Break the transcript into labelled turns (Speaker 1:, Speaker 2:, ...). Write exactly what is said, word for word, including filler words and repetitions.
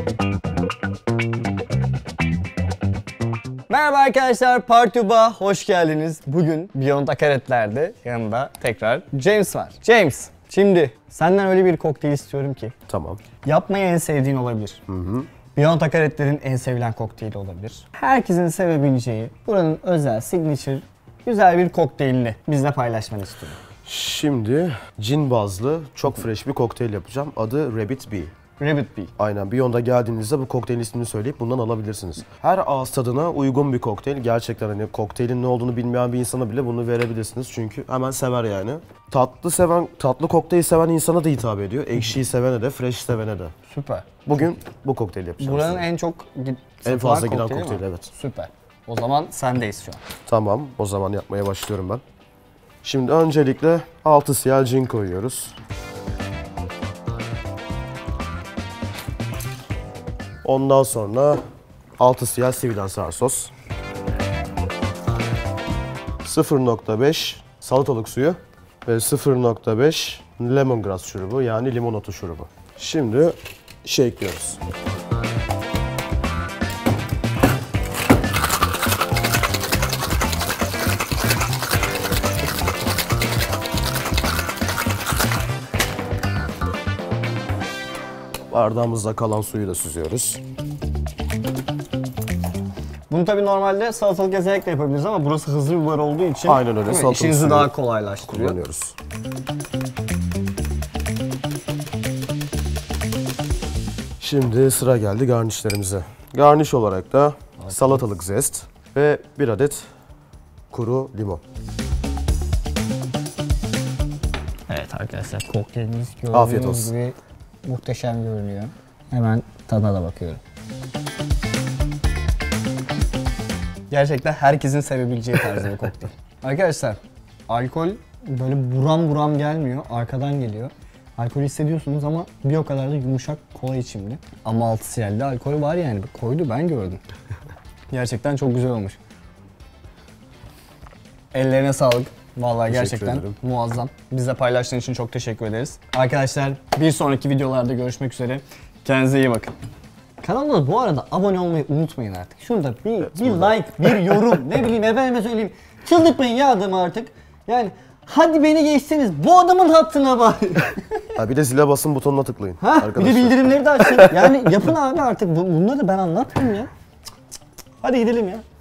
Speaker 1: Merhaba arkadaşlar, Partuba hoş geldiniz. Bugün Beyond Akaretler'de yanında tekrar James var. James, şimdi senden öyle bir kokteyl istiyorum ki.
Speaker 2: Tamam.
Speaker 1: Yapmayı en sevdiğin olabilir.
Speaker 2: Hı hı.
Speaker 1: Beyond Akaretler'in en sevilen kokteyli olabilir. Herkesin sevebileceği, buranın özel, signature, güzel bir kokteylini bizle paylaşmanı istiyorum.
Speaker 2: Şimdi cin bazlı çok fresh bir kokteyl yapacağım. Adı Rabbit Bee.
Speaker 1: Rabbit Bee.
Speaker 2: Aynen. Beyond'a geldiğinizde bu kokteylin ismini söyleyip bundan alabilirsiniz. Her ağız tadına uygun bir kokteyl. Gerçekten hani kokteylin ne olduğunu bilmeyen bir insana bile bunu verebilirsiniz. Çünkü hemen sever yani. Tatlı seven, tatlı kokteyl seven insana da hitap ediyor. Ekşiyi sevene de, fresh sevene de.
Speaker 1: Süper.
Speaker 2: Bugün bu kokteyli yapacağız.
Speaker 1: Buranın
Speaker 2: size.
Speaker 1: en çok
Speaker 2: en fazla giden
Speaker 1: kokteyli
Speaker 2: kokteyl,
Speaker 1: mi?
Speaker 2: evet.
Speaker 1: Süper. O zaman sendeyiz şu an.
Speaker 2: Tamam, o zaman yapmaya başlıyorum ben. Şimdi öncelikle altı siyah cin koyuyoruz. Ondan sonra altı siyah sivil sour sos. sıfır nokta beş salatalık suyu ve sıfır nokta beş lemongrass şurubu, yani limon otu şurubu. Şimdi shake'liyoruz. Bardağımızda kalan suyu da süzüyoruz.
Speaker 1: Bunu tabii normalde salatalık ezerek de yapabiliriz ama burası hızlı bir bar olduğu için
Speaker 2: aynen öyle, salatalık
Speaker 1: işinizi
Speaker 2: suyu
Speaker 1: daha kolaylaştırıyor.
Speaker 2: Kullanıyoruz. Şimdi sıra geldi garnişlerimize. Garniş olarak da salatalık zest ve bir adet kuru limon.
Speaker 1: Evet arkadaşlar, kokteylimiz
Speaker 2: Afiyet
Speaker 1: gördüğünüz
Speaker 2: olsun.
Speaker 1: gibi muhteşem görünüyor. Hemen tadına da bakıyorum. Gerçekten herkesin sevebileceği tarzda bir kokteyl. Arkadaşlar, alkol böyle buram buram gelmiyor, arkadan geliyor. Alkol hissediyorsunuz ama bir o kadar da yumuşak kola içimli. Ama altı siyelde alkol var yani, koydu, ben gördüm. Gerçekten çok güzel olmuş. Ellerine sağlık. Vallahi
Speaker 2: Teşekkür
Speaker 1: gerçekten
Speaker 2: ederim.
Speaker 1: muazzam. Bizle paylaştığın için çok teşekkür ederiz. Arkadaşlar, bir sonraki videolarda görüşmek üzere. Kendinize iyi bakın. Kanalına bu arada abone olmayı unutmayın artık. Şurada bir,
Speaker 2: Evet,
Speaker 1: bir
Speaker 2: burada.
Speaker 1: like, bir yorum, ne bileyim efendime söyleyeyim. Çıldırtmayın ya adamı artık. Yani hadi beni geçseniz bu adamın hattına bari.
Speaker 2: Ha, bir de zile basın butonuna tıklayın.
Speaker 1: Ha, bir de
Speaker 2: arkadaşlar.
Speaker 1: bildirimleri de açın. Yani yapın abi artık. Bu- Bunları ben anlatmayayım ya. Cık cık cık. Hadi gidelim ya.